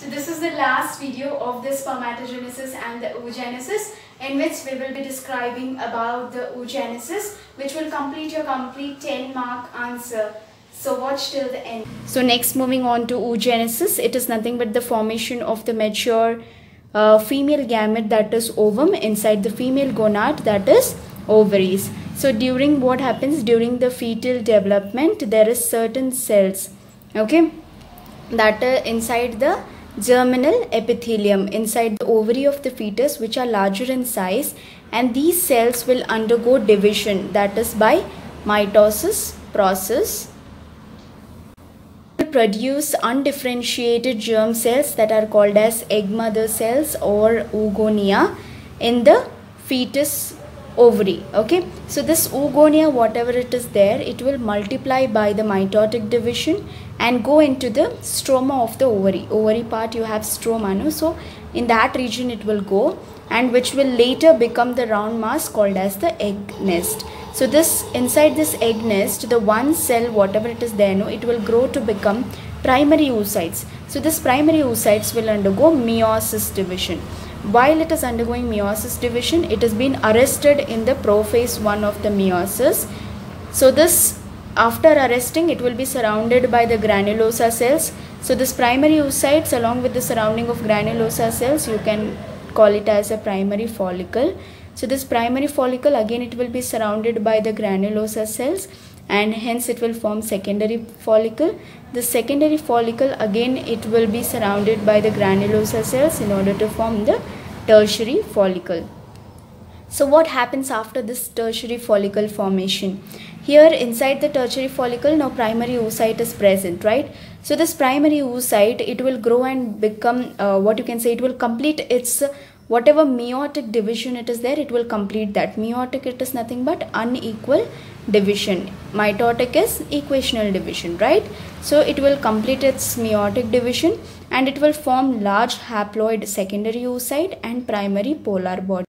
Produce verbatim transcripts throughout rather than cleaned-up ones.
So this is the last video of the spermatogenesis and the oogenesis, in which we will be describing about the oogenesis, which will complete your complete ten mark answer. So watch till the end. So next, moving on to oogenesis, it is nothing but the formation of the mature uh, female gamete, that is ovum, inside the female gonad, that is ovaries. So during what happens during the fetal development, there is certain cells, okay, that are inside the germinal epithelium, inside the ovary of the fetus, which are larger in size, and these cells will undergo division, that is by mitosis process, produce undifferentiated germ cells that are called as egg mother cells or oogonia in the fetus ovary. Okay, so this oogonia, whatever it is there, it will multiply by the mitotic division and go into the stroma of the ovary. Ovary part you have stroma, no? So in that region it will go, and which will later become the round mass called as the egg nest. So this, inside this egg nest, the one cell, whatever it is there, no, it will grow to become primary oocytes. So this primary oocytes will undergo meiosis division. While it is undergoing meiosis division, it has been arrested in the prophase one of the meiosis. So this, after arresting, it will be surrounded by the granulosa cells. So this primary oocytes, along with the surrounding of granulosa cells, you can call it as a primary follicle. So this primary follicle, again it will be surrounded by the granulosa cells, and hence it will form secondary follicle. The secondary follicle, again it will be surrounded by the granulosa cells in order to form the tertiary follicle. So what happens after this tertiary follicle formation? Here inside the tertiary follicle, now primary oocyte is present, right? So this primary oocyte, it will grow and become uh, what you can say, it will complete its uh, whatever meiotic division it is there, it will complete that. Meiotic, it is nothing but unequal division. Mitotic is equational division, right? So it will complete its meiotic division and it will form large haploid secondary oocyte and primary polar body.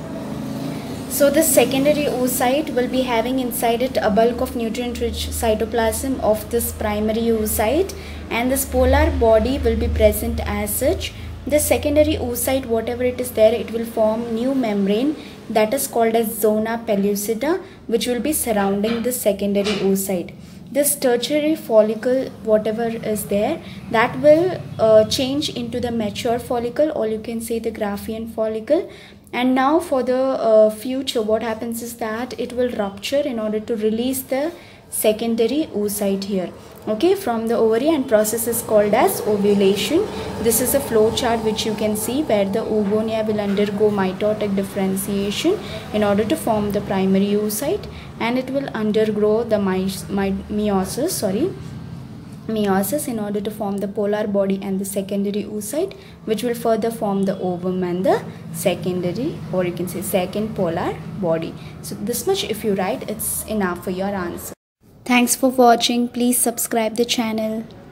So this secondary oocyte will be having inside it a bulk of nutrient-rich cytoplasm of this primary oocyte, and this polar body will be present as such. The secondary oocyte, whatever it is there, it will form new membrane that is called as zona pellucida, which will be surrounding the secondary oocyte. This tertiary follicle, whatever is there, that will uh, change into the mature follicle, or you can say the Graafian follicle. And now for the uh, future, what happens is that it will rupture in order to release the secondary oocyte here, okay, from the ovary, and process is called as ovulation. This is a flow chart which you can see where the oogonia will undergo mitotic differentiation in order to form the primary oocyte, and it will undergo the my, my, meiosis, sorry, meiosis in order to form the polar body and the secondary oocyte, which will further form the ovum and the secondary, or you can say second polar body. So this much if you write, it's enough for your answer. Thanks for watching. Please subscribe the channel.